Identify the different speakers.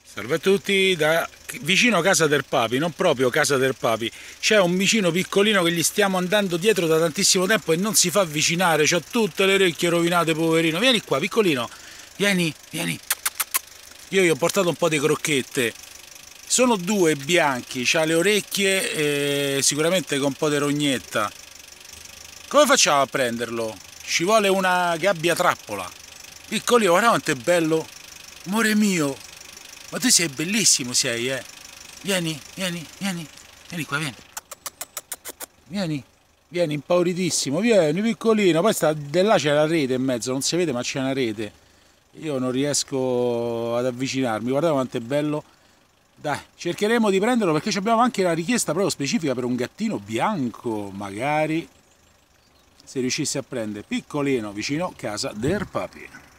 Speaker 1: Salve a tutti, da vicino a casa del Papi, non proprio casa del Papi, c'è un vicino piccolino che gli stiamo andando dietro da tantissimo tempo e non si fa avvicinare, c'ha tutte le orecchie rovinate, poverino. Vieni qua, piccolino, vieni, vieni. Io gli ho portato un po' di crocchette, sono due bianchi, c'ha le orecchie sicuramente con un po' di rognetta. Come facciamo a prenderlo? Ci vuole una gabbia trappola. Piccolino, guarda quanto è bello, amore mio. Ma tu sei bellissimo, sei, eh? Vieni, vieni, vieni, vieni qua, vieni. Vieni, vieni, impauritissimo, vieni, piccolino. Poi sta, di là c'è la rete in mezzo, non si vede ma c'è una rete. Io non riesco ad avvicinarmi, guardate quanto è bello. Dai, cercheremo di prenderlo perché abbiamo anche la richiesta proprio specifica per un gattino bianco, magari se riuscissi a prendere, piccolino, vicino casa del Papi.